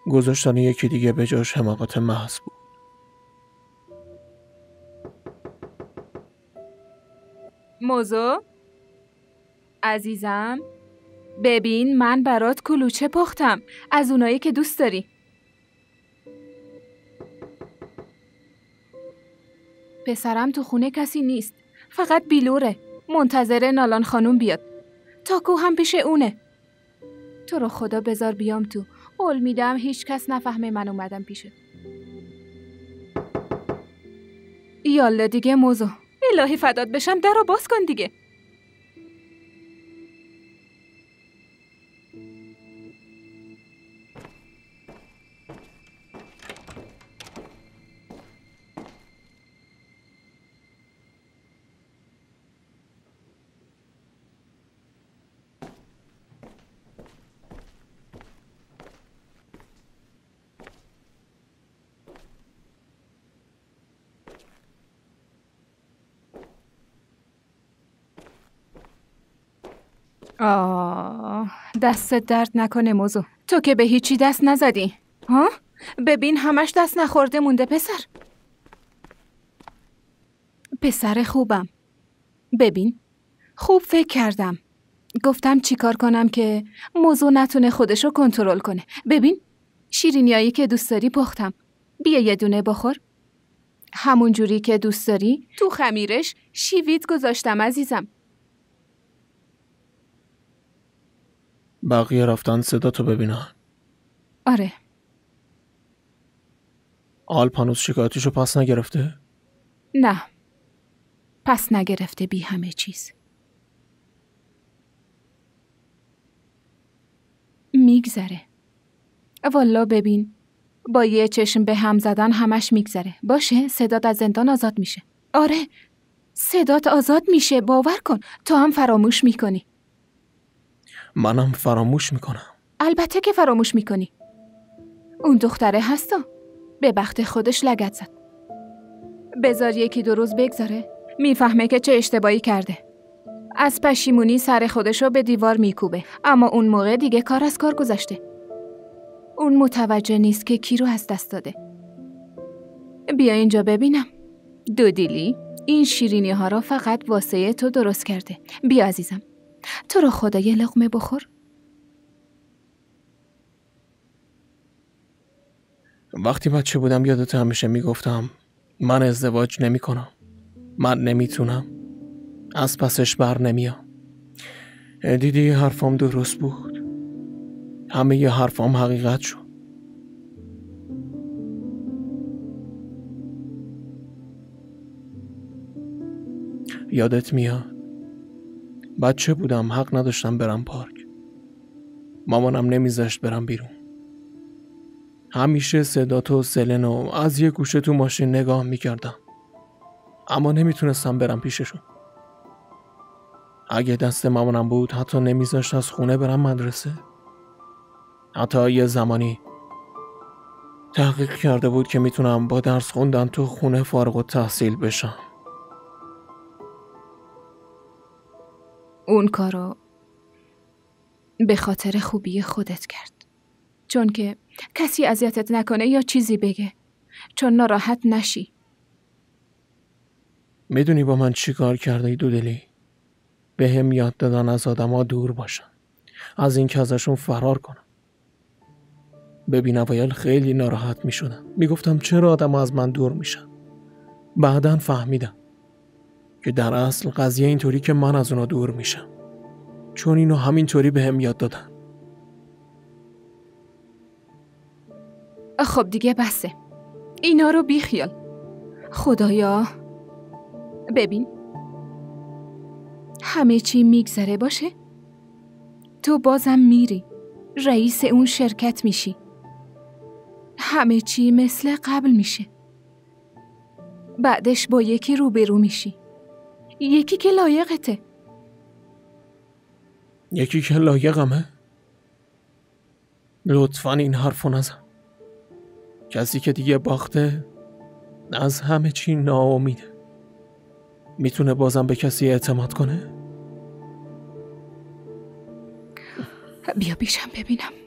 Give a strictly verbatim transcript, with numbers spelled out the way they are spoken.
گذاشتن یکی دیگه به جاش حماقت محض بود. موزو عزیزم، ببین من برات کلوچه پختم، از اونایی که دوست داری. پسرم تو خونه کسی نیست، فقط بیلوره، منتظر نالان خانوم بیاد. تاکو هم پیش اونه. تو رو خدا بذار بیام تو، قول میدم هیچ کس نفهمه من اومدم پیشت. یالا دیگه موزو، الهی فدات بشم، در رو باز کن دیگه. آه، دست درد نکنه موزو، تو که به هیچی دست نزدی ها؟ ببین همش دست نخورده مونده. پسر پسر خوبم، ببین خوب فکر کردم، گفتم چی کار کنم که موزو نتونه خودشو کنترل کنه. ببین شیرینیایی که دوست داری پختم، بیا یه دونه بخور. همون جوری که دوست داری، تو خمیرش شیویت گذاشتم عزیزم. بقیه رفتن صدا تو ببینن. آره. آلپ هنوز شکایتشو پس نگرفته؟ نه، پس نگرفته بی همه چیز. میگذره. والا ببین، با یه چشم به هم زدن همش میگذره. باشه، صدات از زندان آزاد میشه. آره، صدات آزاد میشه، باور کن. تو هم فراموش میکنی. منم فراموش میکنم. البته که فراموش میکنی. اون دختره هستا، به بخت خودش لگد زد. بذار یکی دو روز بگذاره، میفهمه که چه اشتباهی کرده. از پشیمونی سر خودشو به دیوار میکوبه، اما اون موقع دیگه کار از کار گذشته. اون متوجه نیست که کی رو از دست داده. بیا اینجا ببینم. دودیلی این شیرینی ها را فقط واسه تو درست کرده. بیا عزیزم، تو رو خدا یه لقمه بخور. وقتی بچه بودم یادت همیشه میگفتم من ازدواج نمی کنم، من نمیتونم، از پسش بر نمیام. دیدی حرفام درست بود، همه ی حرفام حقیقت شد. یادت میاد بچه بودم، حق نداشتم برم پارک، مامانم نمیذاشت برم بیرون. همیشه صداتو و سلنو از یه گوشه تو ماشین نگاه میکردم، اما نمیتونستم برم پیششون. اگه دست مامانم بود حتی نمیذاشت از خونه برم مدرسه. حتی یه زمانی تحقیق کرده بود که میتونم با درس خوندن تو خونه فارغ التحصیل بشم. اون کارو به خاطر خوبی خودت کرد، چون که کسی اذیتت نکنه یا چیزی بگه، چون ناراحت نشی. میدونی با من چی کار کرده ای دودلی؟ به هم یاد دادن از آدما دور باشن، از این که ازشون فرار کنم. ببین اوایل خیلی ناراحت میشدم، میگفتم چرا آدم از من دور میشن. بعدن فهمیدم که در اصل قضیه اینطوری که من از اونا دور میشم، چون اینو همینطوری به هم یاد دادن. خب دیگه بسه، اینا رو بیخیال. خدایا ببین همه چی میگذره باشه، تو بازم میری رئیس اون شرکت میشی، همه چی مثل قبل میشه. بعدش با یکی روبرو میشی، یکی که لایقته. یکی که لایقمه؟ لطفاً این حرفو نزن. کسی که دیگه باخته، از همه چی ناامیده، میتونه بازم به کسی اعتماد کنه؟ بیا پیشم ببینم.